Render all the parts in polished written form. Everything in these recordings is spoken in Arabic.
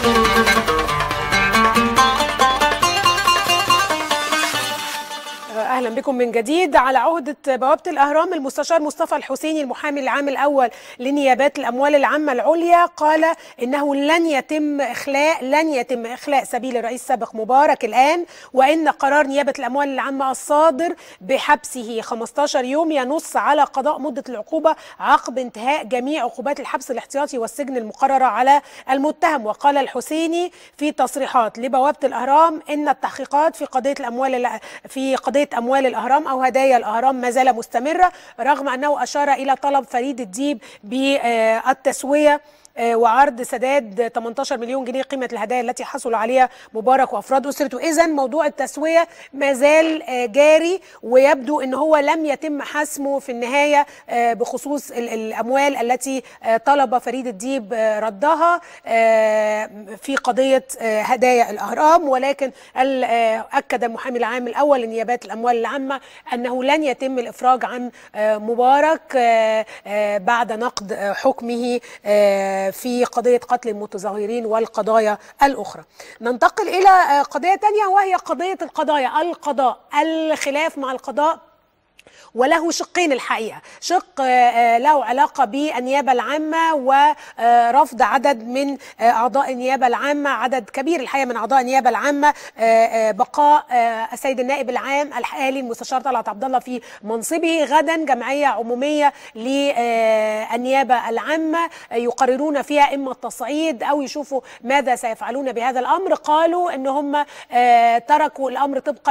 أهلا بكم من جديد. على عهدة بوابة الأهرام المستشار مصطفى الحسيني المحامي العام الأول لنيابات الأموال العامة العليا قال إنه لن يتم إخلاء سبيل الرئيس السابق مبارك الآن، وإن قرار نيابة الأموال العامة الصادر بحبسه 15 يوم ينص على قضاء مدة العقوبة عقب انتهاء جميع عقوبات الحبس الاحتياطي والسجن المقررة على المتهم. وقال الحسيني في تصريحات لبوابة الأهرام إن التحقيقات في قضية أموال الأهرام أو هدايا الأهرام ما زال مستمرة، رغم أنه أشار إلى طلب فريد الديب بالتسوية وعرض سداد 18 مليون جنيه قيمة الهدايا التي حصل عليها مبارك وأفراد أسرته. إذن موضوع التسوية ما زال جاري، ويبدو أنه هو لم يتم حسمه في النهاية بخصوص الأموال التي طلب فريد الديب ردها في قضية هدايا الأهرام. ولكن أكد المحامي العام الأول لنيابات الأموال العامة أنه لن يتم الإفراج عن مبارك بعد نقض حكمه في قضية قتل المتظاهرين والقضايا الأخرى. ننتقل إلى قضية تانية، وهي قضية القضاء. الخلاف مع القضاء وله شقين الحقيقة، شق له علاقة بالنيابة العامة ورفض عدد من أعضاء النيابة العامة، عدد كبير الحقيقة من أعضاء النيابة العامة، بقاء السيد النائب العام الحالي المستشار طلعت عبد الله في منصبه. غدا جمعية عمومية للنيابة العامة يقررون فيها إما التصعيد أو يشوفوا ماذا سيفعلون بهذا الأمر. قالوا إن هم تركوا الأمر طبقا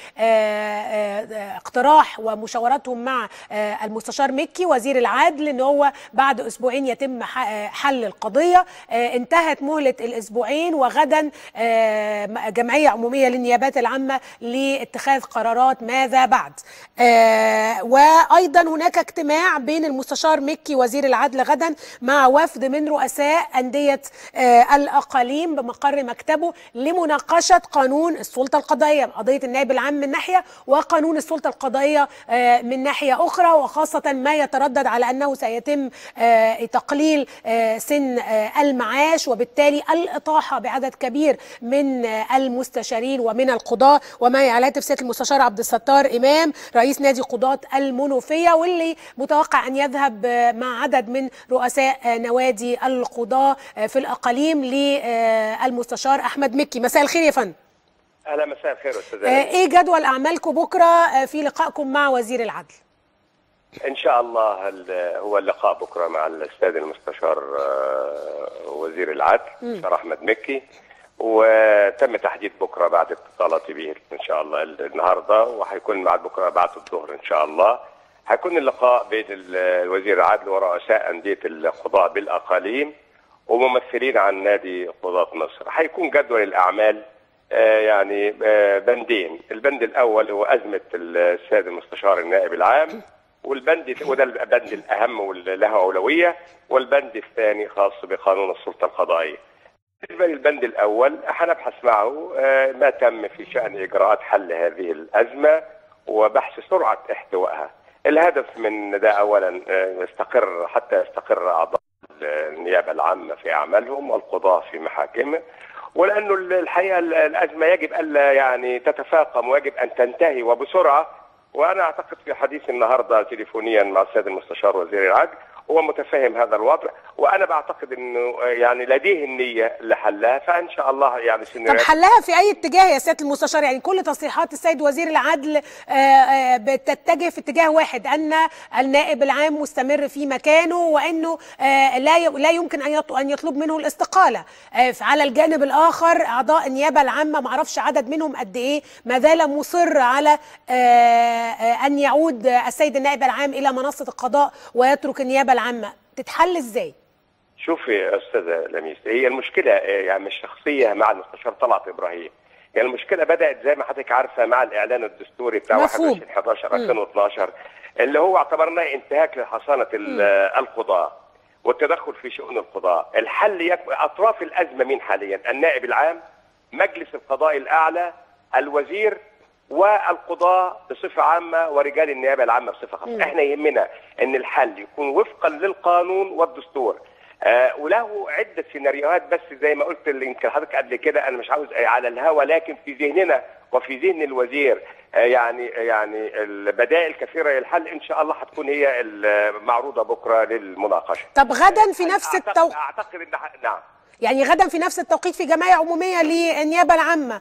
لاقتراح ومشاوراتهم مع المستشار مكي وزير العدل ان هو بعد اسبوعين يتم حل القضيه. انتهت مهله الاسبوعين، وغدا جمعيه عموميه للنيابات العامه لاتخاذ قرارات ماذا بعد. وايضا هناك اجتماع بين المستشار مكي وزير العدل غدا مع وفد من رؤساء انديه الاقاليم بمقر مكتبه لمناقشه قانون السلطه القضائيه، قضيه النائب العام من ناحيه وقانون السلطه القضائيه من ناحية أخرى، وخاصة ما يتردد على أنه سيتم تقليل سن المعاش وبالتالي الإطاحة بعدد كبير من المستشارين ومن القضاة. وما على هاتف سيادة المستشار عبد الستار إمام رئيس نادي قضاة المنوفية، واللي متوقع أن يذهب مع عدد من رؤساء نوادي القضاة في الأقاليم للمستشار أحمد مكي. مساء الخير يا فندم. أهلا، مساء الخير أستاذ. إيه جدول أعمالكم بكرة في لقائكم مع وزير العدل؟ إن شاء الله هو اللقاء بكرة مع الأستاذ المستشار وزير العدل المستشار أحمد مكي، وتم تحديد بكرة بعد اتصالاتي به إن شاء الله النهاردة، وهيكون بعد بكرة بعد الظهر إن شاء الله هيكون اللقاء بين وزير العدل ورؤساء أندية القضاء بالأقاليم وممثلين عن نادي قضاة مصر. هيكون جدول الأعمال يعني بندين. البند الاول هو ازمه السيد المستشار النائب العام، والبند وده البند الاهم واللي له اولويه، والبند الثاني خاص بقانون السلطه القضائيه. بالنسبه للبند الاول هنبحث معه ما تم في شان اجراءات حل هذه الازمه وبحث سرعه احتوائها. الهدف من ده اولا حتى يستقر اعضاء النيابه العامه في اعمالهم والقضاه في محاكمه، ولانه الحقيقه الازمه يجب الا يعني تتفاقم ويجب ان تنتهي وبسرعه. وانا اعتقد في حديث النهارده تليفونيا مع السيد المستشار وزير العدل هو متفهم هذا الوضع، وانا بعتقد انه يعني لديه النية لحلها، فان شاء الله يعني طب حلها في اي اتجاه يا سياده المستشار؟ يعني كل تصريحات السيد وزير العدل بتتجه في اتجاه واحد، ان النائب العام مستمر في مكانه وانه لا يمكن ان يطلب منه الاستقاله. على الجانب الاخر اعضاء النيابه العامه ما اعرفش عدد منهم قد ايه ما زال مصر على ان يعود السيد النائب العام الى منصه القضاء ويترك النيابه العامه. تتحل ازاي؟ شوفي يا استاذه لميس، هي المشكله يعني مش شخصيه مع المستشار طلعت ابراهيم، يعني المشكله بدات زي ما حضرتك عارفه مع الاعلان الدستوري بتاع 21/11/2012 اللي هو اعتبرناه انتهاك لحصانه القضاه والتدخل في شؤون القضاه. الحل اطراف الازمه مين حاليا؟ النائب العام، مجلس القضاء الاعلى، الوزير، والقضاة بصفة عامة، ورجال النيابة العامة بصفة خاصة. احنا يهمنا ان الحل يكون وفقا للقانون والدستور. وله عده سيناريوهات، بس زي ما قلت يمكن حضرتك قبل كده، انا مش عاوز على الهوا، لكن في ذهننا وفي ذهن الوزير يعني البدائل كثيره للحل، ان شاء الله هتكون هي المعروضه بكره للمناقشه. طب غدا في نفس التوقيت، اعتقد ان نعم، يعني غدا في نفس التوقيت في جمعيه عموميه للنيابه العامه،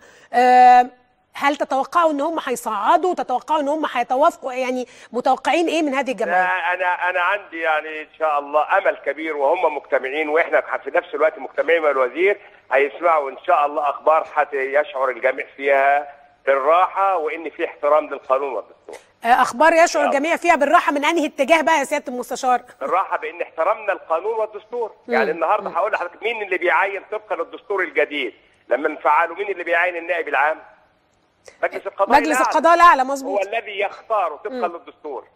هل تتوقعوا ان هم هيصعدوا؟ تتوقعوا ان هم هيتوافقوا؟ يعني متوقعين ايه من هذه الجمعيه؟ انا عندي يعني ان شاء الله امل كبير، وهم مجتمعين واحنا في نفس الوقت مجتمعين مع الوزير، هيسمعوا ان شاء الله اخبار حتى يشعر الجميع فيها بالراحه، وان في احترام للقانون والدستور. اخبار يشعر الجميع فيها بالراحه من انهي اتجاه بقى يا سياده المستشار؟ الراحه بان احترمنا القانون والدستور. يعني النهارده هقول لحضرتك مين اللي بيعين طبقا للدستور الجديد لما نفعله؟ مين اللي بيعين النائب العام؟ مجلس القضاء الأعلى. مظبوط، هو الذي يختار طبقا للدستور.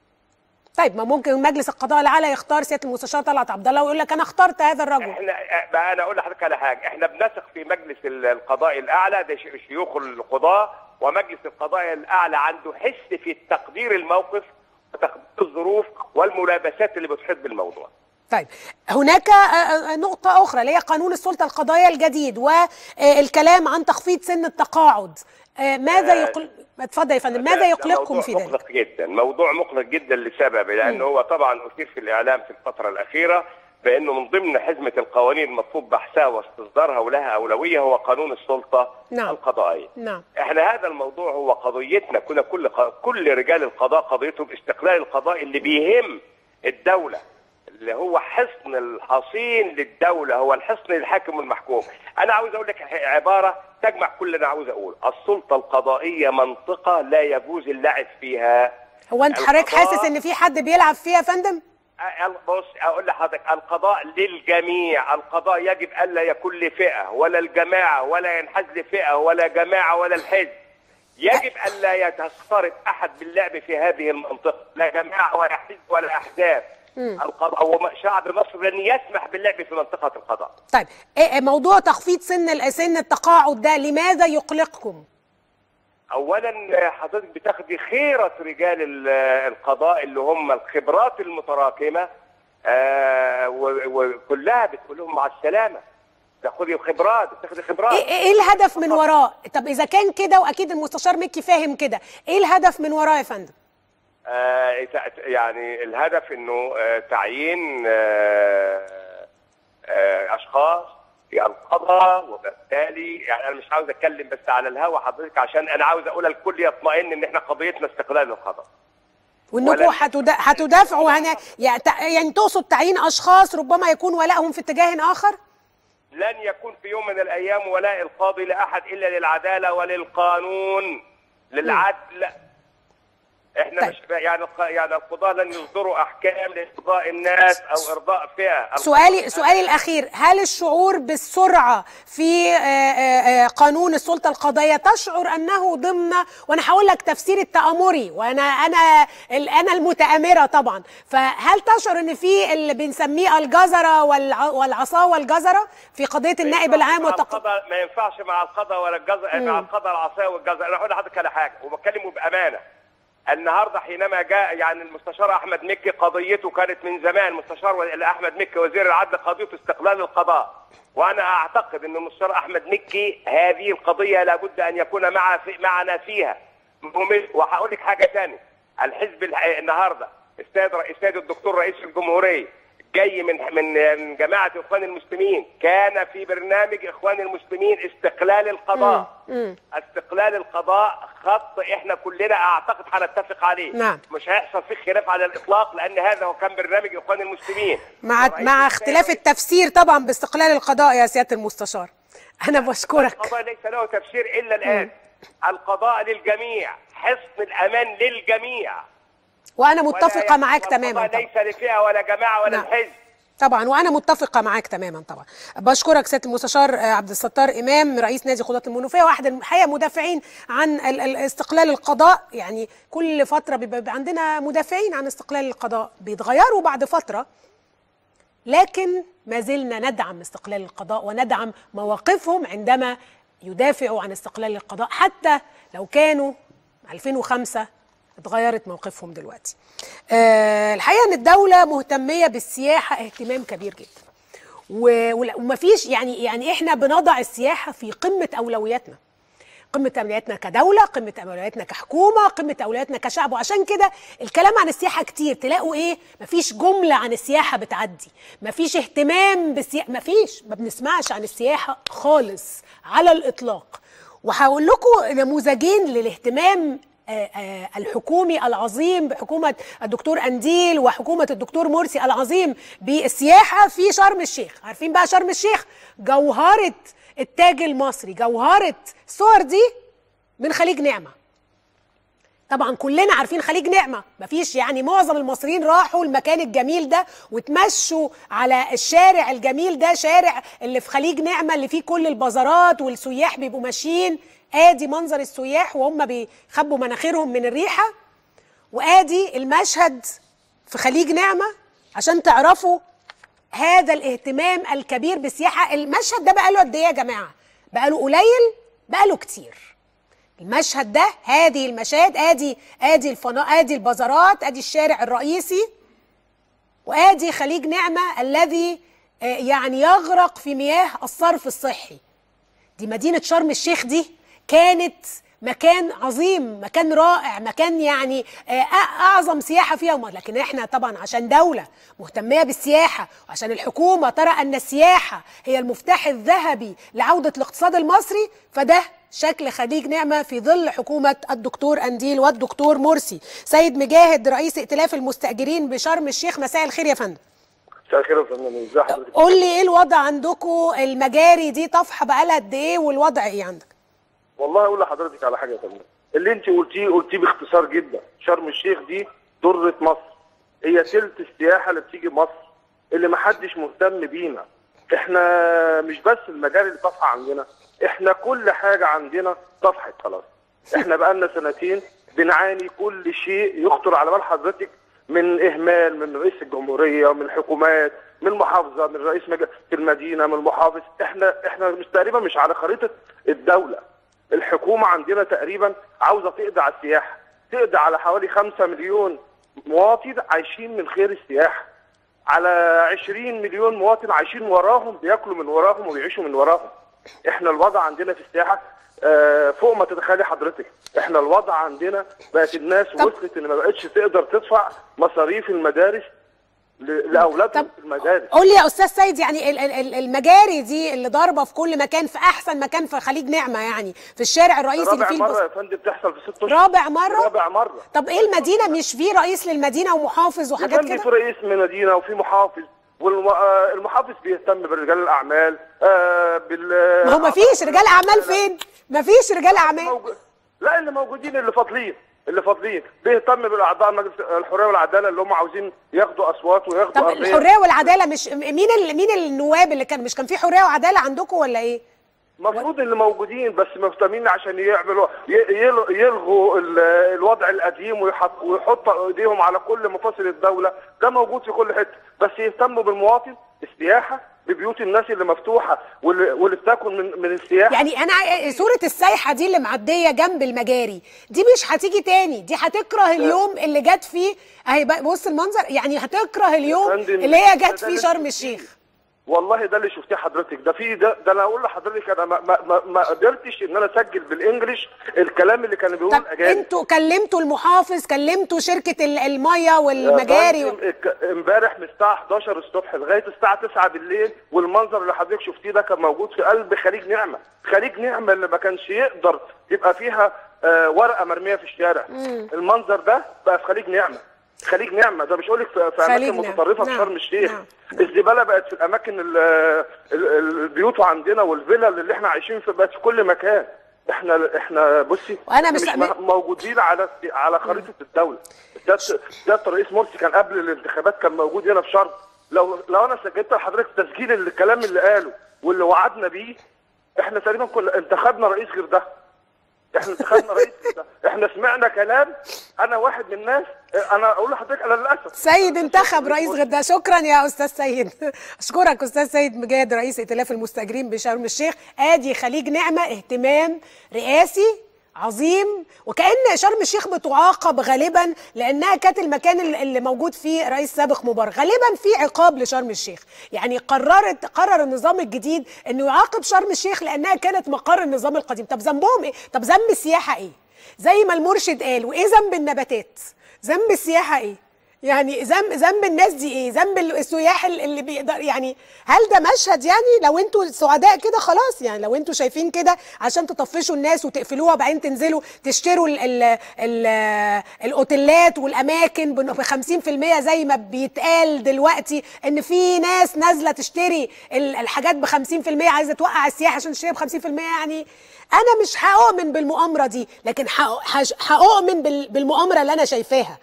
طيب ما ممكن مجلس القضاء الأعلى يختار سيادة المستشار طلعت عبد الله ويقول لك أنا اخترت هذا الرجل. انا اقول لحضرتك على حاجه، احنا بنثق في مجلس القضاء الأعلى، ده شيوخ القضاة، ومجلس القضاء الأعلى عنده حس في تقدير الموقف وتقدير الظروف والملابسات اللي بتحيط بالموضوع. طيب هناك نقطة أخرى اللي هي قانون السلطة القضائية الجديد والكلام عن تخفيض سن التقاعد. ماذا اتفضل يا فندم، ماذا يقلقكم في ذلك؟ موضوع مقلق جدا، موضوع مقلق جدا لسبب، لأنه هو طبعا أثير في الإعلام في الفترة الأخيرة بأنه من ضمن حزمة القوانين المطلوب بحثها واستصدارها ولها أولوية هو قانون السلطة القضائية. احنا هذا الموضوع هو قضيتنا، كنا كل رجال القضاء قضيتهم استقلال القضاء اللي بيهم الدولة، اللي هو حصن الحصين للدولة، هو الحصن للحاكم والمحكوم. أنا عاوز أقول لك عبارة تجمع كل اللي أنا عاوز أقول، السلطة القضائية منطقة لا يجوز اللعب فيها. هو أنت حضرتك حاسس إن في حد بيلعب فيها يا فندم؟ بص أقول لحضرتك، القضاء للجميع، القضاء يجب ألا يكون لفئة ولا الجماعة، ولا ينحاز لفئة ولا جماعة ولا الحزب. يجب ألا يتفرد أحد باللعب في هذه المنطقة، لا جماعة ولا حزب ولا أحزاب. القضاء وشعب مصر لن يسمح باللعب في منطقة القضاء. طيب موضوع تخفيض سن التقاعد ده لماذا يقلقكم؟ أولا حضرتك بتاخدي خيرة رجال القضاء اللي هم الخبرات المتراكمة، وكلها بتقول لهم مع السلامة، تاخدي خبرات، بتاخدي خبرات. ايه الهدف من وراه؟ طب إذا كان كده، وأكيد المستشار مكي فاهم كده، ايه الهدف من وراه يا فندم؟ يعني الهدف انه تعيين اشخاص في القضاء، وبالتالي يعني انا مش عاوز اتكلم بس على الهوا حضرتك، عشان انا عاوز اقول الكل يطمئن ان احنا قضيتنا استقلال القضاء، وانكم هتدافعوا يعني تقصد تعيين اشخاص ربما يكون ولائهم في اتجاه اخر؟ لن يكون في يوم من الايام ولاء القاضي لاحد الا للعداله وللقانون، للعدل. احنا طيب. مش يعني القضاة لن يصدروا احكام لارضاء الناس او ارضاء فئة. سؤالي الاخير، هل الشعور بالسرعة في قانون السلطة القضائية تشعر انه ضمن، وانا هقول لك تفسير التآمري، وانا المتآمرة طبعا، فهل تشعر ان في اللي بنسميه الجزرة والعصا والجزرة في قضية النائب العام والتقاضي؟ ما ينفعش مع القضاء ولا الجزرة، مع القضاء العصا والجزرة. انا هقول لحضرتك على حاجة وبكلمه بامانة. النهارده حينما جاء يعني المستشار احمد مكي، قضيته كانت من زمان، المستشار احمد مكي وزير العدل قضيته استقلال القضاء، وانا اعتقد ان المستشار احمد مكي هذه القضيه لابد ان يكون معنا فيها. وهقول لك حاجه ثانيه، الحزب النهارده السيد الدكتور رئيس الجمهوريه جاي من جماعه اخوان المسلمين، كان في برنامج اخوان المسلمين استقلال القضاء. استقلال القضاء خط احنا كلنا اعتقد هنتفق عليه. نعم. مش هيحصل فيه خلاف على الاطلاق، لان هذا هو كان برنامج اخوان المسلمين، مع اختلاف التفسير طبعا باستقلال القضاء يا سياده المستشار. انا بشكرك. القضاء ليس له تفسير الا الان. القضاء للجميع، حصن الامان للجميع، وانا متفقه معاك تماما. ليس لفئه ولا جماعه ولا الحزب. طبعا وانا متفقه معاك تماما طبعا. بشكرك سياده المستشار عبد الستار امام رئيس نادي قضاة المنوفيه، واحد الحقيقه مدافعين عن استقلال القضاء. يعني كل فتره بيبقى عندنا مدافعين عن استقلال القضاء، بيتغيروا بعد فتره، لكن ما زلنا ندعم استقلال القضاء وندعم مواقفهم عندما يدافعوا عن استقلال القضاء، حتى لو كانوا 2005 اتغيرت موقفهم دلوقتي. الحقيقة ان الدولة مهتمية بالسياحة اهتمام كبير جدا. ومفيش يعني احنا بنضع السياحه في قمه اولوياتنا، قمه اولوياتنا كدوله، قمه اولوياتنا كحكومه، قمه اولوياتنا كشعب. وعشان كده الكلام عن السياحه كتير، تلاقوا ايه؟ مفيش جمله عن السياحه بتعدي، مفيش اهتمام بالسياحه، ما بنسمعش عن السياحه خالص على الاطلاق. وهقول لكم نموذجين للاهتمام الحكومي العظيم بحكومة الدكتور أنديل وحكومة الدكتور مرسي العظيم بالسياحة في شرم الشيخ. عارفين بقى شرم الشيخ جوهرة التاج المصري، جوهرة الصور دي من خليج نعمة. طبعا كلنا عارفين خليج نعمة، مفيش يعني معظم المصريين راحوا المكان الجميل ده وتمشوا على الشارع الجميل ده، شارع اللي في خليج نعمة اللي فيه كل البازارات والسياح بيبقوا ماشيين. ادي منظر السياح وهم بيخبوا مناخيرهم من الريحة، وادي المشهد في خليج نعمة عشان تعرفوا هذا الاهتمام الكبير بالسياحة. المشهد ده بقاله قد ايه يا جماعة؟ بقاله قليل؟ بقاله كتير. المشهد ده، هذه المشاهد، ادي الفنادق، ادي البازارات، ادي الشارع الرئيسي، وادي خليج نعمة الذي يعني يغرق في مياه الصرف الصحي. دي مدينة شرم الشيخ دي كانت مكان عظيم، مكان رائع، مكان يعني اعظم سياحه فيها. لكن احنا طبعا عشان دوله مهتميه بالسياحه، وعشان الحكومه ترى ان السياحه هي المفتاح الذهبي لعوده الاقتصاد المصري، فده شكل خليج نعمه في ظل حكومه الدكتور أنديل والدكتور مرسي. سيد مجاهد رئيس ائتلاف المستاجرين بشرم الشيخ، مساء الخير يا فندم. مساء الخير يا فندم، ازي حضرتك؟ قول لي ايه الوضع عندكم؟ المجاري دي طافحه بقالها قد ايه والوضع ايه عندك؟ والله اقول لحضرتك على حاجه يا فندم، اللي انت قلتيه باختصار جدا. شرم الشيخ دي ضرة مصر، هي تلت السياحه اللي بتيجي مصر اللي ما حدش مهتم بينا. احنا مش بس المجاري اللي طافحه عندنا، احنا كل حاجه عندنا طفحت خلاص. احنا بقالنا سنتين بنعاني كل شيء يخطر على بال حضرتك، من اهمال من رئيس الجمهوريه، من الحكومات، من المحافظه، من رئيس في المدينه، من المحافظ. احنا مش تقريبا مش على خريطه الدوله. الحكومه عندنا تقريبا عاوزه تقضي على السياحه، تقضي على حوالي 5 مليون مواطن عايشين من خير السياحه، على 20 مليون مواطن عايشين وراهم، بياكلوا من وراهم وبيعيشوا من وراهم. احنا الوضع عندنا في السياحه فوق ما تتخيلي حضرتك. احنا الوضع عندنا بقت الناس وصلت ان ما بقتش تقدر تدفع مصاريف المدارس لاولادهم في المدارس. قول لي يا استاذ سيد، يعني المجاري دي اللي ضاربه في كل مكان، في احسن مكان في خليج نعمه، يعني في الشارع الرئيسي اللي فيه رابع مره يا فندم بتحصل في 6 اشهر. رابع مره؟ رابع مره. طب ايه المدينه مش في رئيس للمدينه ومحافظ وحاجات كده؟ في رئيس من مدينه وفي محافظ، والمحافظ بيهتم برجال الاعمال. ما هو مفيش رجال اعمال. فين؟ مفيش رجال اعمال. لا، اللي موجودين اللي فاضلين بيهتم بالاعضاء مجلس الحريه والعداله اللي هم عاوزين ياخدوا اصوات وياخدوا طب أرضية. الحريه والعداله مش مين النواب اللي مش كان في حريه وعداله عندكم ولا ايه؟ المفروض اللي موجودين بس مهتمين عشان يعملوا يلغوا الوضع القديم ويحطوا ايديهم على كل مفاصل الدوله. ده موجود في كل حته، بس يهتموا بالمواطن، السياحه، ببيوت الناس اللي مفتوحه واللي بتاكل من السياحه. يعني انا صوره السايحه دي اللي معديه جنب المجاري دي مش هتيجي تاني، دي هتكره اليوم اللي جت فيه. اهي بص المنظر، يعني هتكره اليوم اللي هي جت فيه شرم الشيخ. والله ده اللي شفتيه حضرتك، ده انا اقول لحضرتك، انا ما قدرتش ان انا اسجل بالانجلش الكلام اللي كانوا بيقولوا الاجانب. انتوا كلمتوا المحافظ، كلمتوا شركه الميه والمجاري؟ امبارح من الساعه 11 الصبح لغايه الساعه 9 بالليل، والمنظر اللي حضرتك شفتيه ده كان موجود في قلب خليج نعمه. خليج نعمه اللي ما كانش يقدر يبقى فيها ورقه مرميه في الشارع. المنظر ده بقى في خليج نعمه. خليج نعمه ده مش هقول لك في اماكن متطرفه في شرم الشيخ. الزباله بقت في الاماكن البيوت عندنا، والفيلا اللي احنا عايشين في بقت في كل مكان. احنا بصي، وانا مش موجودين على خريطه الدوله. ده الرئيس مرسي كان قبل الانتخابات كان موجود هنا في شرم. لو انا سجلت لحضرتك تسجيل الكلام اللي قاله واللي وعدنا بيه، احنا تقريبا كنا انتخبنا رئيس غير ده. احنا سمعنا كلام. انا واحد من الناس، انا اقول لحضرتك انا للاسف سيد انتخب رئيس غير ده. شكرا يا استاذ سيد. اشكرك استاذ سيد مجاهد رئيس ائتلاف المستاجرين بشرم الشيخ. ادي خليج نعمه، اهتمام رئاسي عظيم، وكأن شرم الشيخ بتعاقب غالبا لأنها كانت المكان اللي موجود فيه رئيس سابق مبارك، غالبا في عقاب لشرم الشيخ، يعني قرر النظام الجديد إنه يعاقب شرم الشيخ لأنها كانت مقر النظام القديم. طب ذنبهم إيه؟ طب ذنب السياحة إيه؟ زي ما المرشد قال، وإيه ذنب النباتات؟ ذنب السياحة إيه؟ يعني ذنب الناس دي ايه؟ ذنب السياح اللي بيقدر، يعني هل ده مشهد؟ يعني لو انتوا سعداء كده خلاص، يعني لو انتوا شايفين كده عشان تطفشوا الناس وتقفلوها وبعدين تنزلوا تشتروا الاوتيلات والاماكن ب 50% زي ما بيتقال دلوقتي ان في ناس نازله تشتري الحاجات ب 50%، عايزه توقع السياحه عشان تشتري ب 50%. يعني انا مش هؤمن بالمؤامره دي، لكن هؤمن بالمؤامره اللي انا شايفاها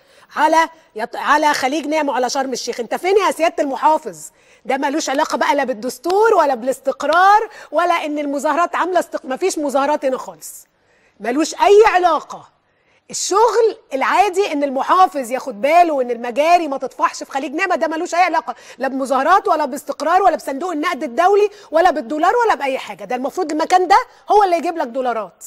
على خليج نعمة وعلى شرم الشيخ. انت فين يا سيادة المحافظ؟ ده ملوش علاقة بقى لا بالدستور ولا بالاستقرار ولا ان المظاهرات عاملة مفيش مظاهرات هنا خالص، ملوش اي علاقة. الشغل العادي ان المحافظ ياخد باله ان المجاري ما تطفحش في خليج نعمة، ده ملوش اي علاقة لا بمظاهرات ولا باستقرار ولا بصندوق النقد الدولي ولا بالدولار ولا باي حاجة. ده المفروض المكان ده هو اللي يجيب لك دولارات.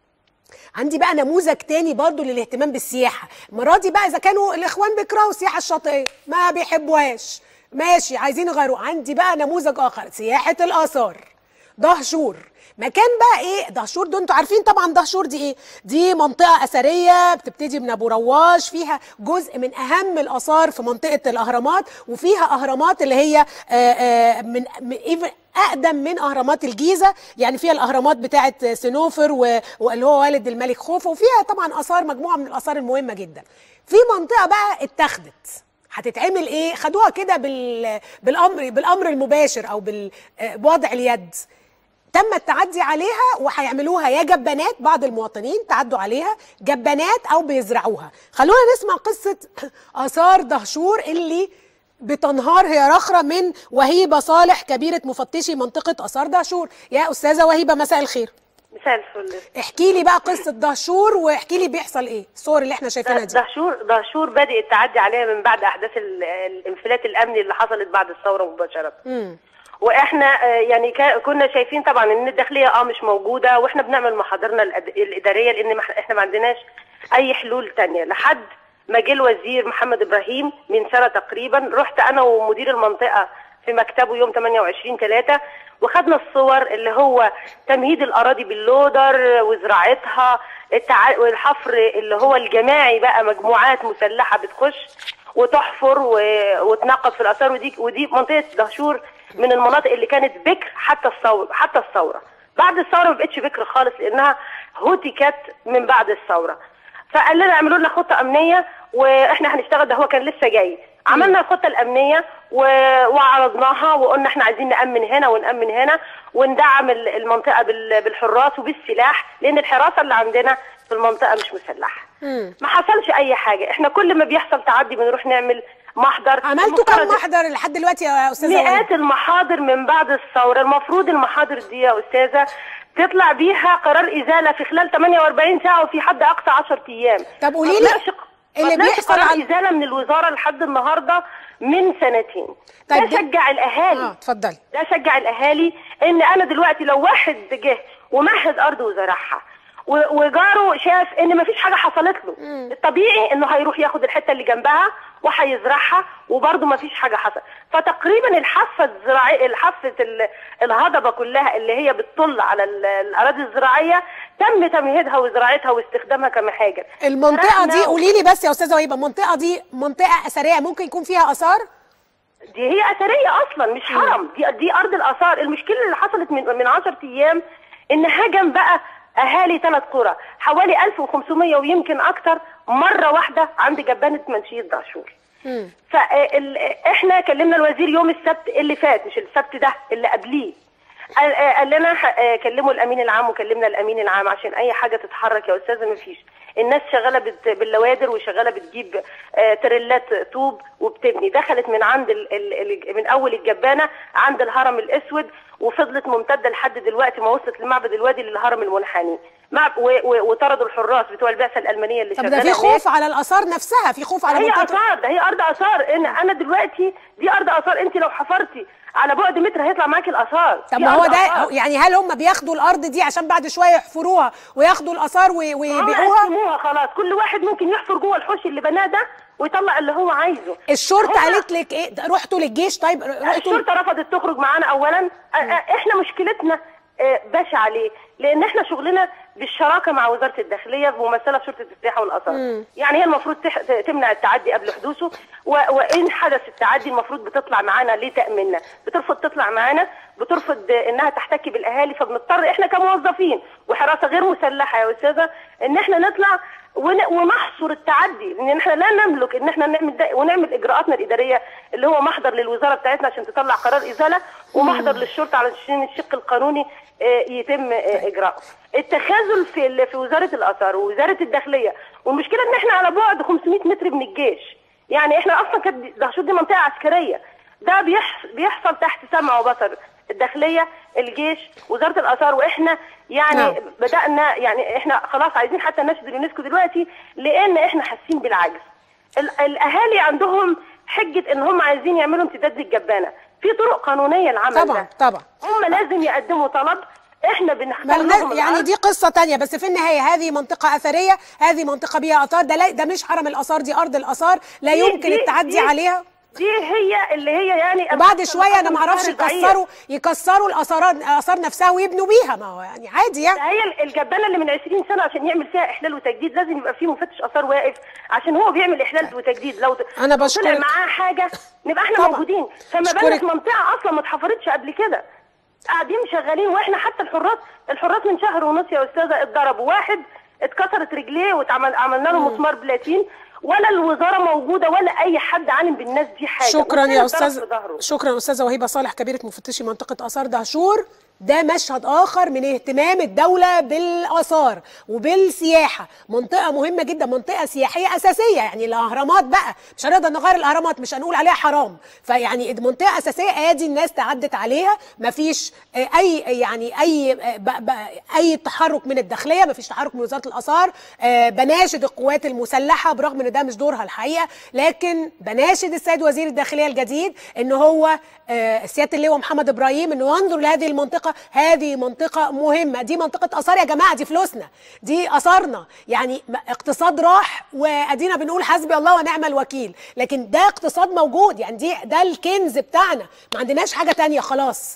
عندي بقى نموذج تاني برضو للاهتمام بالسياحة، المرة دي بقى إذا كانوا الإخوان بيكرهوا السياحة الشاطئية ما بيحبوهاش ماشي، عايزين يغيروا، عندي بقى نموذج آخر، سياحة الآثار. دهشور، مكان بقى إيه دهشور ده؟ أنتوا عارفين طبعا دهشور دي إيه؟ دي منطقة أثرية بتبتدي من أبو رواش، فيها جزء من أهم الآثار في منطقة الأهرامات، وفيها أهرامات اللي هي من أقدم من أهرامات الجيزة، يعني فيها الأهرامات بتاعة سنوفر واللي هو والد الملك خوفو، وفيها طبعا آثار، مجموعة من الآثار المهمة جدا. في منطقة بقى اتخذت هتتعمل إيه؟ خدوها كده بالأمر المباشر أو بوضع اليد، تم التعدي عليها وهيعملوها يا جبانات، بعض المواطنين تعدوا عليها جبانات أو بيزرعوها. خلونا نسمع قصة آثار دهشور اللي بتنهار هي رخرة من وهيبة صالح كبيرة مفتشي منطقة آثار دهشور. يا أستاذة وهيبة مساء الخير. مساء الفل. احكي لي بقى قصة دهشور واحكي لي بيحصل ايه الصور اللي احنا شايفينها دي. دهشور بدأ التعدي عليها من بعد أحداث الانفلات الأمني اللي حصلت بعد الثورة مباشرة. واحنا يعني كنا شايفين طبعا ان الداخليه مش موجوده، واحنا بنعمل محاضرنا الاداريه لان احنا ما عندناش اي حلول تانية لحد ما جه الوزير محمد ابراهيم من سنه تقريبا. رحت انا ومدير المنطقه في مكتبه يوم 28/3 وخدنا الصور اللي هو تمهيد الاراضي باللودر وزراعتها، والحفر اللي هو الجماعي بقى، مجموعات مسلحه بتخش وتحفر وتنقب في الاثار. ودي منطقه دهشور من المناطق اللي كانت بكر حتى الثوره. بعد الثوره ما بقتش بكر خالص لانها هتكت من بعد الثوره. فقال لنا اعملوا لنا خطه امنيه واحنا هنشتغل. ده هو كان لسه جاي. عملنا الخطه الامنيه وعرضناها وقلنا احنا عايزين نامن هنا ونامن هنا وندعم المنطقه بالحراس وبالسلاح، لان الحراسه اللي عندنا في المنطقه مش مسلحه. ما حصلش اي حاجه. احنا كل ما بيحصل تعدي بنروح نعمل محضر. عملتوا كم محضر لحد دلوقتي يا استاذه؟ مئات المحاضر من بعد الثوره. المفروض المحاضر دي يا استاذه تطلع بيها قرار ازاله في خلال 48 ساعه وفي حد اقصى 10 ايام. طب قولي لي اللي بيحصل قرار ازاله من الوزاره لحد النهارده من 2 سنين. طيب ده شجع الاهالي. اتفضلي. ده شجع الاهالي ان انا دلوقتي لو واحد جه ومهد ارض وزرعها وجاره شاف ان مفيش حاجه حصلت له، الطبيعي انه هيروح ياخد الحته اللي جنبها وهيزرعها وبرده مفيش حاجه حصلت. فتقريبا الحافه الزراعيه، الحافه الهضبه كلها اللي هي بتطل على الاراضي الزراعيه تم تمهيدها وزراعتها واستخدامها كمحاجر. المنطقه دي قولي لي بس يا استاذه وهيبه، المنطقه دي منطقه اثريه ممكن يكون فيها اثار؟ دي هي اثريه اصلا مش حرم. دي ارض الاثار. المشكله اللي حصلت من 10 ايام ان هجم بقى اهالي 3 قرى حوالي 1500 ويمكن اكتر مره واحده عند جبانه منشيه دهشور. فاحنا كلمنا الوزير يوم السبت اللي فات، مش السبت ده اللي قبليه. قال لنا كلموا الامين العام، وكلمنا الامين العام عشان اي حاجه تتحرك يا استاذه مفيش. الناس شغاله باللوادر وشغاله بتجيب تريلات طوب وبتبني. دخلت من عند من اول الجبانه عند الهرم الاسود وفضلت ممتده لحد دلوقتي ما وصلت لمعبد الوادي للهرم المنحني. وطردوا الحراس بتوع البعثه الالمانيه اللي شغاله. طب ده في خوف على الاثار نفسها، في خوف على هي اثار. ده هي ارض اثار. انا دلوقتي دي ارض اثار. انت لو حفرتي على بعد متر هيطلع معاكي الاثار. طب ما هو ده يعني هل هم بياخدوا الارض دي عشان بعد شويه يحفروها وياخدوا الاثار ويبيعوها؟ يقسموها خلاص، كل واحد ممكن يحفر جوه الحوش اللي بناه ده ويطلع اللي هو عايزه. الشرطه قالت لك ايه؟ رحتوا للجيش؟ طيب الشرطه رفضت تخرج معانا اولا. احنا مشكلتنا بشعه ليه؟ لان احنا شغلنا بالشراكه مع وزاره الداخليه ممثله في شرطه السياحه والاثار. يعني هي المفروض تمنع التعدي قبل حدوثه، وان حدث التعدي المفروض بتطلع معانا لتاميننا، بترفض تطلع معانا، بترفض انها تحتكي بالاهالي، فبنضطر احنا كموظفين وحراسه غير مسلحه يا استاذه ان احنا نطلع ونحصر التعدي، لان احنا لا نملك ان احنا نعمل ده ونعمل اجراءاتنا الاداريه اللي هو محضر للوزاره بتاعتنا عشان تطلع قرار ازاله، ومحضر للشرطه علشان الشق القانوني يتم اجراءه. التخاذل في وزاره الاثار ووزاره الداخليه، والمشكله ان احنا على بعد 500 متر من الجيش. يعني احنا اصلا كانت دهشور دي منطقه عسكريه، ده بيحصل تحت سمع وبصر الداخليه، الجيش، وزاره الاثار، واحنا يعني بدانا يعني احنا خلاص عايزين حتى نشهد اليونسكو دلوقتي، لان احنا حاسين بالعجز. الاهالي عندهم حجه ان هم عايزين يعملوا امتداد للجبانه، في طرق قانونيه للعمل طبعا ده. طبعا هم لازم يقدموا طلب، احنا بنختار لهم يعني دي قصه تانية، بس في النهايه هذه منطقه اثريه، هذه منطقه بيها اثار، ده مش حرم الاثار، دي ارض الاثار لا يمكن التعدي عليها. دي هي اللي هي يعني وبعد شويه انا ما اعرفش يكسروا الاثار نفسها ويبنوا بيها، ما هو يعني عادي يعني. هي الجبانه اللي من 20 سنه عشان يعمل فيها احلال وتجديد لازم يبقى فيه مفتش اثار واقف عشان هو بيعمل احلال وتجديد. لو انا بشكرك، طلع معاه حاجه نبقى احنا موجودين، فما بالك منطقه اصلا ما اتحفرتش قبل كده قاعدين شغالين. واحنا حتى الحراس من شهر ونص يا استاذه اتضربوا، واحد اتكسرت رجليه عملنا له مسمار بلاتين، ولا الوزاره موجوده ولا اي حد عالم بالناس دي حاجه. شكرا يا استاذ، شكرا استاذه وهيبه صالح كبيره مفتشي منطقه اثار دهشور. ده مشهد آخر من اهتمام الدولة بالآثار وبالسياحة، منطقة مهمة جدا، منطقة سياحية أساسية. يعني الأهرامات بقى مش هنقدر نغير الأهرامات، مش هنقول عليها حرام، فيعني منطقة أساسية آدي الناس تعدت عليها، مفيش أي تحرك من الداخلية، مفيش تحرك من وزارة الآثار. بناشد القوات المسلحة برغم إن ده مش دورها الحقيقة، لكن بناشد السيد وزير الداخلية الجديد إن هو سيادة اللواء محمد إبراهيم إنه ينظر لهذه المنطقة. هذه منطقة مهمة، دي منطقة آثار يا جماعة، دي فلوسنا، دي آثارنا. يعني اقتصاد راح وأدينا بنقول حسبي الله ونعم الوكيل، لكن ده اقتصاد موجود، يعني ده الكنز بتاعنا، ما عندناش حاجة تانية خلاص.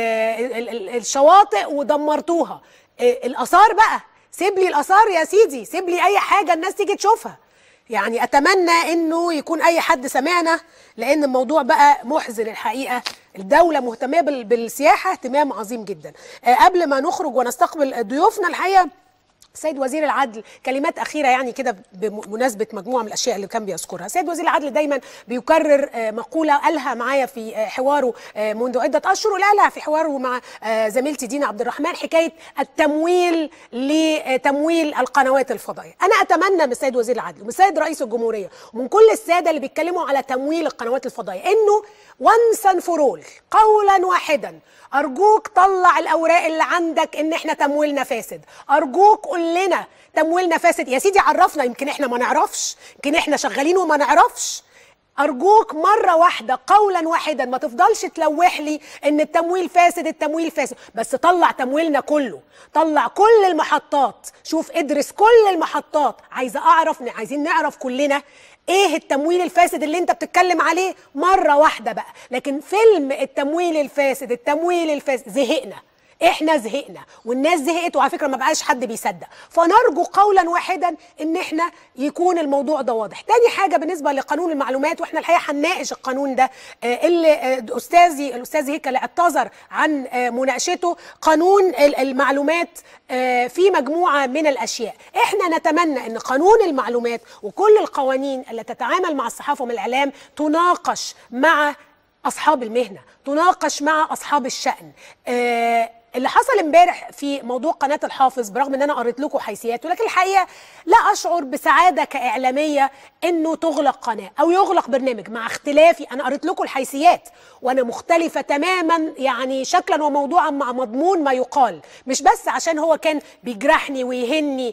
الشواطئ ودمرتوها، الآثار بقى سيب لي الآثار يا سيدي، سيب لي أي حاجة الناس تيجي تشوفها. يعني أتمنى إنه يكون أي حد سمعنا، لأن الموضوع بقى محزن الحقيقة. الدولة مهتمة بالسياحة اهتمام عظيم جدا. قبل ما نخرج ونستقبل ضيوفنا الحقيقة، السيد وزير العدل كلمات أخيرة يعني كده بمناسبة مجموعة من الأشياء اللي كان بيذكرها. السيد وزير العدل دايما بيكرر مقولة قالها معايا في حواره منذ عدة أشهر، وقالها في حواره مع زميلتي دينا عبد الرحمن، حكاية التمويل لتمويل القنوات الفضائية. أنا أتمنى من السيد وزير العدل ومن السيد رئيس الجمهورية ومن كل السادة اللي بيتكلموا على تمويل القنوات الفضائية إنه once and for all، قولا واحدا، أرجوك طلع الأوراق اللي عندك إن إحنا تمويلنا فاسد. أرجوك قول لنا تمويلنا فاسد يا سيدي، عرفنا، يمكن إحنا ما نعرفش، يمكن إحنا شغالين وما نعرفش. أرجوك مرة واحدة قولا واحدا، ما تفضلش تلوح لي إن التمويل فاسد، التمويل فاسد، بس طلع تمويلنا كله، طلع كل المحطات، شوف ادرس كل المحطات. عايزين نعرف كلنا ايه التمويل الفاسد اللي انت بتتكلم عليه مرة واحدة بقى. لكن فيلم التمويل الفاسد زهقنا، احنا زهقنا والناس زهقت، وعلى فكرة ما بقاش حد بيصدق. فنرجو قولا واحدا ان احنا يكون الموضوع ده واضح. تاني حاجة بالنسبة لقانون المعلومات، واحنا الحقيقة هنناقش القانون ده اللي الاستاذ هيكل اعتذر عن مناقشته. قانون المعلومات في مجموعة من الاشياء، احنا نتمنى ان قانون المعلومات وكل القوانين اللي تتعامل مع الصحافة والاعلام تناقش مع اصحاب المهنة، تناقش مع اصحاب الشأن. اللي حصل امبارح في موضوع قناة الحافظ، برغم ان انا قريت لكم حيثياته، لكن الحقيقة لا اشعر بسعادة كاعلامية انه تغلق قناة او يغلق برنامج، مع اختلافي. انا قريت لكم الحيثيات وانا مختلفة تماما يعني شكلا وموضوعا مع مضمون ما يقال، مش بس عشان هو كان بيجرحني ويهني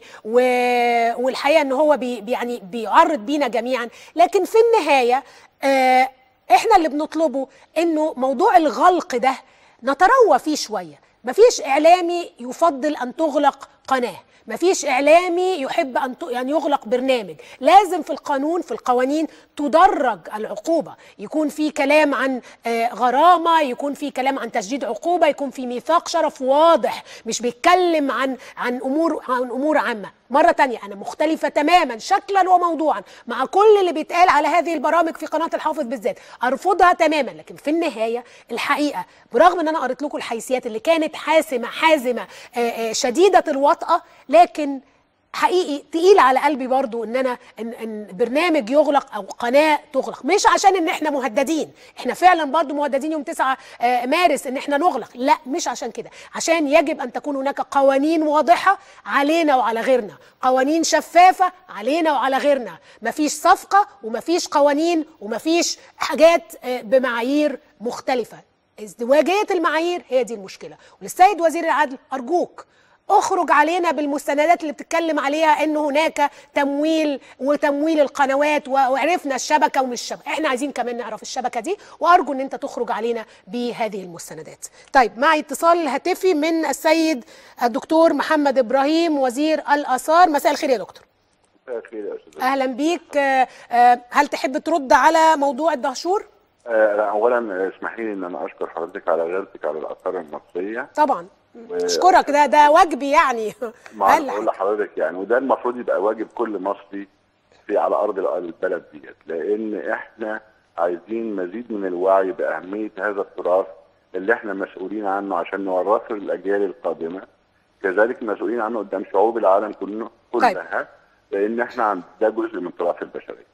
والحقيقة ان هو يعني بيعرض بينا جميعا، لكن في النهاية احنا اللي بنطلبه انه موضوع الغلق ده نتروى فيه شويه. مفيش اعلامي يفضل ان تغلق قناه، مفيش اعلامي يحب ان يغلق برنامج. لازم في القانون، في القوانين تدرج العقوبه، يكون في كلام عن غرامه، يكون في كلام عن تشديد عقوبه، يكون في ميثاق شرف واضح، مش بيتكلم عن امور عامه. مرة تانية أنا مختلفة تماما شكلا وموضوعا مع كل اللي بيتقال على هذه البرامج في قناة الحافظ بالذات، أرفضها تماما. لكن في النهاية الحقيقة برغم أن أنا قريت لكم الحيثيات اللي كانت حازمة شديدة الوطأة، لكن حقيقي تقيل على قلبي برضو ان برنامج يغلق او قناه تغلق، مش عشان ان احنا مهددين، احنا فعلا برضو مهددين يوم 9 مارس ان احنا نغلق، لا مش عشان كده، عشان يجب ان تكون هناك قوانين واضحه علينا وعلى غيرنا، قوانين شفافه علينا وعلى غيرنا، مفيش صفقه ومفيش قوانين ومفيش حاجات بمعايير مختلفه. ازدواجيه المعايير هي دي المشكله. وللسيد وزير العدل ارجوك اخرج علينا بالمستندات اللي بتتكلم عليها انه هناك تمويل القنوات، وعرفنا الشبكه ومش شبكه، احنا عايزين كمان نعرف الشبكه دي، وارجو ان انت تخرج علينا بهذه المستندات. طيب معي اتصال هاتفي من السيد الدكتور محمد ابراهيم وزير الاثار. مساء الخير يا دكتور. مساء الخير يا استاذ. اهلا بيك. هل تحب ترد على موضوع الدهشور؟ اولا اسمحي لي ان انا اشكر حضرتك على غيرتك على الاثار المصريه. طبعا اشكرك، ده واجبي يعني. ما بقول لحضرتك يعني، وده المفروض يبقى واجب كل مصري على ارض البلد ديت، لان احنا عايزين مزيد من الوعي باهميه هذا التراث اللي احنا مسؤولين عنه عشان نورثه للاجيال القادمه، كذلك مسؤولين عنه قدام شعوب العالم كلها، لان احنا ده جزء من التراث البشري.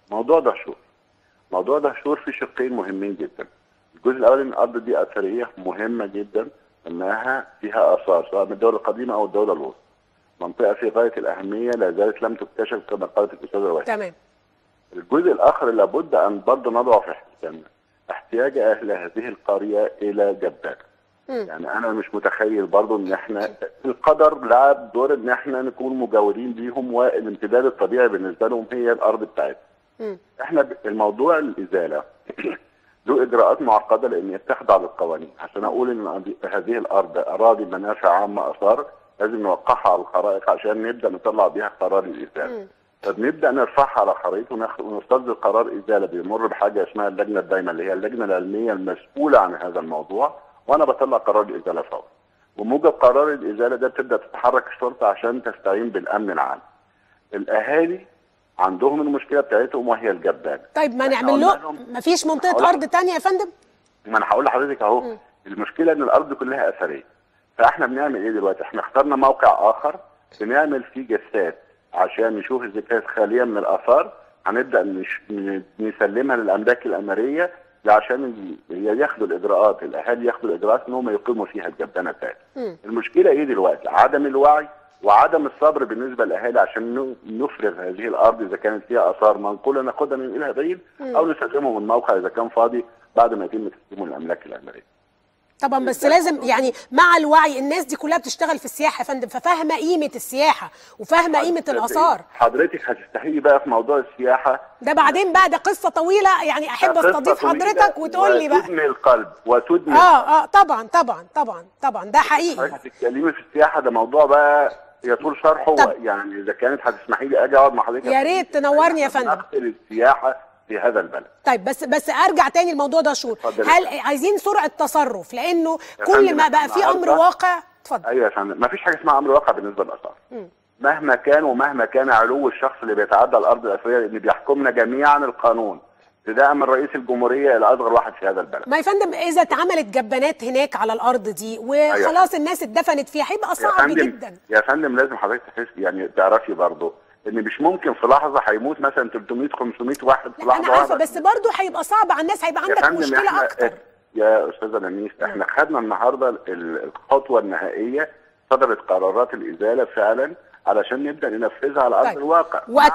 موضوع دهشور في شقين مهمين جدا. الجزء الاولاني ان الارض دي اثريه مهمه جدا، انها فيها اثار سواء من الدوله القديمه او الدوله الوسطى. منطقه في غايه الاهميه لا زالت لم تكتشف كما قالت الاستاذه وهي. تمام. الجزء الاخر اللي لابد ان برضه نضعه في حسابنا احتياج اهل هذه القريه الى جبال. يعني انا مش متخيل برضه ان احنا القدر لعب دور ان احنا نكون مجاورين ليهم، والامتداد الطبيعي بالنسبه لهم هي الارض بتاعتهم. احنا الموضوع الازاله له اجراءات معقده لان تخضع للقوانين. عشان اقول ان هذه الارض اراضي منافع عامه اثار لازم نوقعها على الخرائط عشان نبدا نطلع بيها قرار الازاله. فبنبدا نرفعها على خريطه ونصدر قرار ازاله بيمر بحاجه اسمها اللجنه الدايمه اللي هي اللجنه العلميه المسؤوله عن هذا الموضوع، وانا بطلع قرار الازاله فورا. وموجب قرار الازاله ده بتبدا تتحرك الشرطه عشان تستعين بالامن العام. الاهالي عندهم المشكله بتاعتهم وهي الجبال. طيب ما نعمل له مفيش منطقه ارض ثانيه يا فندم؟ ما انا هقول لحضرتك اهو. المشكله ان الارض كلها اثريه. فاحنا بنعمل ايه دلوقتي؟ احنا اخترنا موقع اخر بنعمل فيه جسات عشان نشوف اذا كانت خاليه من الاثار، هنبدا نسلمها للاملاك الاماريه عشان ياخدوا الاجراءات، الاهالي ياخدوا الاجراءات ان هم يقيموا فيها الجبانه بتاعتهم. المشكله ايه دلوقتي؟ عدم الوعي وعدم الصبر بالنسبه للاهالي عشان نفرغ هذه الارض اذا كانت فيها اثار منقوله ناخدها من الى بعيد او نسلمه من موقع اذا كان فاضي بعد ما يتم تسليمه للاملاك الاماريه. طبعا بس لازم يعني مع الوعي، الناس دي كلها بتشتغل في السياحه يا فندم، ففاهمه قيمه السياحه وفاهمه قيمه الاثار. حضرتك هتستحيلي بقى في موضوع السياحه ده بعدين بقى، ده قصه طويله يعني، احب استضيف حضرتك وتقول لي بقى. وتدمي القلب وتدمي طبعا ده حقيقي. حضرتك هتتكلمي في السياحه، ده موضوع بقى يطول شرحه، يعني اذا كانت هتسمحي لي اجي اقعد مع حضرتك يا ريت تنورني يا فندم. نقل السياحه في هذا البلد. طيب بس ارجع تاني لموضوع دهشور، هل عايزين سرعه تصرف؟ لانه كل ما بقى في امر واقع. اتفضل. ايوه يا فندم، ما فيش حاجه اسمها امر واقع بالنسبه للاثار. مهما كان ومهما كان علو الشخص اللي بيتعدى الارض الاثريه، اللي بيحكمنا جميعا القانون ابتداء من رئيس الجمهوريه الى اصغر واحد في هذا البلد. ما يا فندم اذا اتعملت جبانات هناك على الارض دي وخلاص الناس اتدفنت فيها هيبقى صعب جدا. يا فندم لازم حضرتك تحسي يعني تعرفي برضه ان مش ممكن في لحظه هيموت مثلا 300 500 واحد في لحظه. انا عارفه بس برضه هيبقى صعب على الناس، هيبقى عندك مشكله اكتر. يا استاذه لميس احنا خدنا النهارده الخطوه النهائيه، صدرت قرارات الازاله فعلا علشان نبدا ننفذها على ارض الواقع.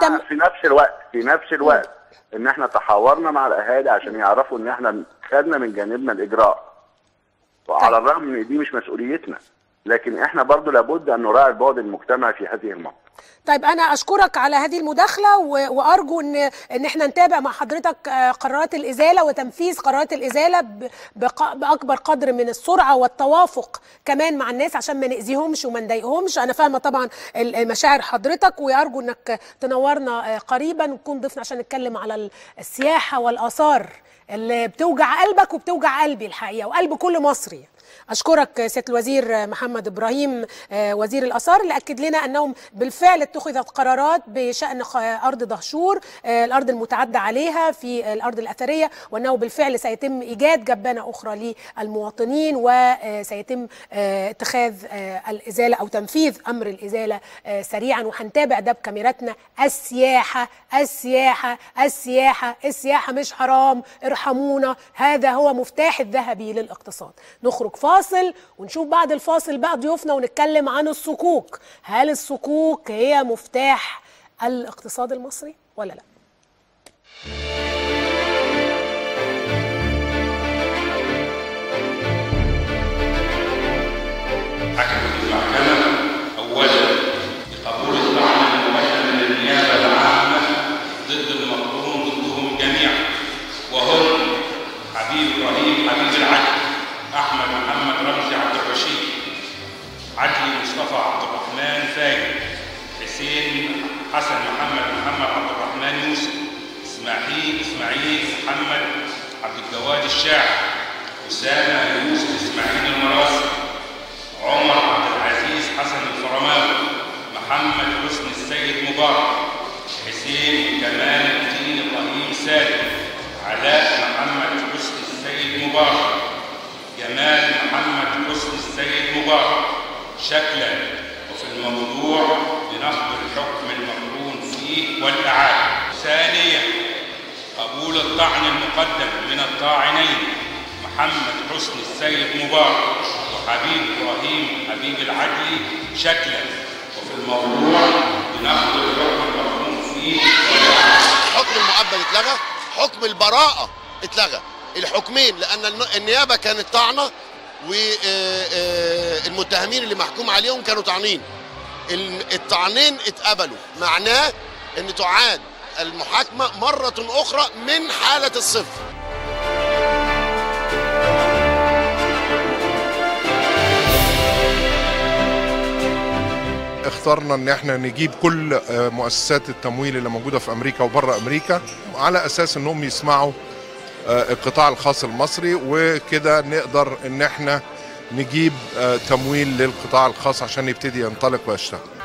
في نفس الوقت ان احنا تحاورنا مع الاهالي عشان يعرفوا ان احنا خدنا من جانبنا الاجراء، وعلى الرغم ان دي مش مسؤوليتنا، لكن احنا برضو لابد ان نراعي البعد المجتمعي في هذه المنطقه. طيب انا اشكرك على هذه المداخله وارجو ان احنا نتابع مع حضرتك قرارات الازاله وتنفيذ قرارات الازاله باكبر قدر من السرعه والتوافق كمان مع الناس عشان ما ناذيهمش وما نضايقهمش. انا فاهمه طبعا مشاعر حضرتك وارجو انك تنورنا قريبا وتكون ضيفنا عشان نتكلم على السياحه والاثار اللي بتوجع قلبك وبتوجع قلبي الحقيقه وقلب كل مصري. أشكرك سيادة الوزير محمد إبراهيم وزير الآثار اللي أكد لنا أنهم بالفعل اتخذت قرارات بشأن أرض دهشور الأرض المتعدى عليها في الأرض الأثرية، وأنه بالفعل سيتم إيجاد جبانة أخرى للمواطنين وسيتم اتخاذ الإزالة أو تنفيذ أمر الإزالة سريعا. وهنتابع ده بكاميراتنا. السياحة السياحة السياحة السياحة مش حرام، ارحمونا، هذا هو مفتاح الذهبي للاقتصاد. نخرج فاصل ونشوف بعد الفاصل بقى ضيوفنا ونتكلم عن الصكوك. هل الصكوك هي مفتاح الاقتصاد المصري ولا لا؟ حكمت المحكمة أولا بقبول الطعن المقدم للنيابة العامة ضد المطلوب ضدهم جميعا، وهم حبيب إبراهيم حبيب العدل، أحمد محمد رمزي عبد الرشيد، عدلي مصطفى عبد الرحمن فايد، حسين حسن محمد عبد الرحمن يوسف، إسماعيل محمد عبد الجواد الشاعر، أسامة يوسف إسماعيل المراسي، عمر عبد العزيز حسن الفرماوي، محمد حسن السيد مبارك، حسين كمال الدين إبراهيم سالم، علاء محمد حسن السيد مبارك، جمال محمد حسن السيد مبارك شكلا. وفي الموضوع بنقض الحكم المقرون فيه والإعادة. ثانيا قبول الطعن المقدم من الطاعنين محمد حسن السيد مبارك وحبيب إبراهيم حبيب العدلي شكلا. وفي الموضوع بنقض الحكم المقرون فيه والإعادة. حكم المؤبد اتلغى، حكم البراءة اتلغى، الحكمين، لأن النيابة كانت طعنة والمتهمين اللي محكوم عليهم كانوا طعنين. الطعنين اتقبلوا، معناه أن تعاد المحاكمة مرة أخرى من حالة الصفر. اخترنا ان احنا نجيب كل مؤسسات التمويل اللي موجودة في امريكا وبره امريكا على اساس انهم يسمعوا القطاع الخاص المصري، وكده نقدر ان احنا نجيب تمويل للقطاع الخاص عشان يبتدي ينطلق ويشتغل.